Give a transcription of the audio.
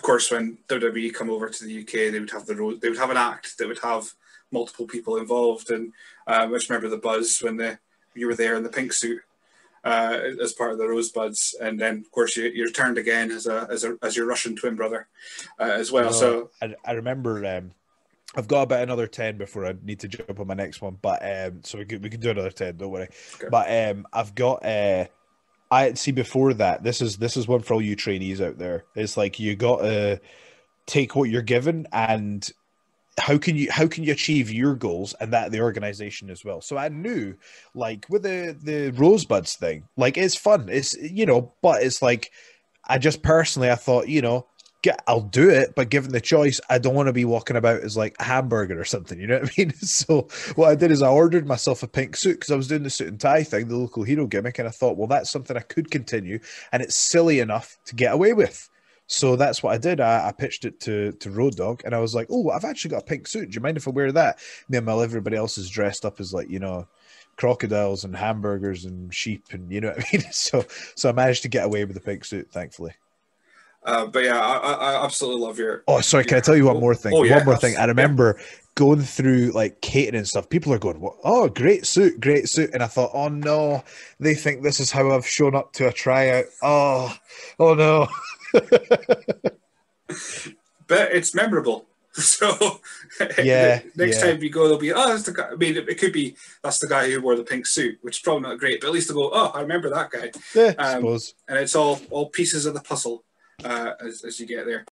course, when WWE come over to the UK, they would have they would have an act that would have multiple people involved, and I just remember the buzz when you were there in the pink suit as part of the Rosebuds, and then of course you returned again as your Russian twin brother as well. So I remember. I've got about another 10 before I need to jump on my next one, but so we can do another 10. Don't worry. Okay. But I've got I see before that. This is one for all you trainees out there. It's like you got to take what you're given, and how can you achieve your goals and that of the organization as well. So I knew, like with the Rosebuds thing, like it's fun. It's but it's like I just personally I thought I'll do it, but given the choice, I don't want to be walking about as like a hamburger or something. You know what I mean? So what I did is I ordered myself a pink suit because I was doing the suit and tie thing, the local hero gimmick, and I thought, well, that's something I could continue, and it's silly enough to get away with. So that's what I did. I pitched it to Road Dogg, and I was like, oh, I've actually got a pink suit. Do you mind if I wear that? Meanwhile, everybody else is dressed up as like, crocodiles and hamburgers and sheep, and you know what I mean? So I managed to get away with the pink suit, thankfully. But yeah, I absolutely love your. Oh, sorry. Can I tell you one more thing? Yeah, one more thing. I remember going through like catering and stuff. People are going, "Oh, great suit," and I thought, "Oh no, they think this is how I've shown up to a tryout." Oh no. But it's memorable. So next time you go, they'll be, oh, that's the guy. I mean, it could be that's the guy who wore the pink suit, which is probably not great, but at least they'll go, oh, I remember that guy. Yeah, I suppose. And it's all pieces of the puzzle as you get there.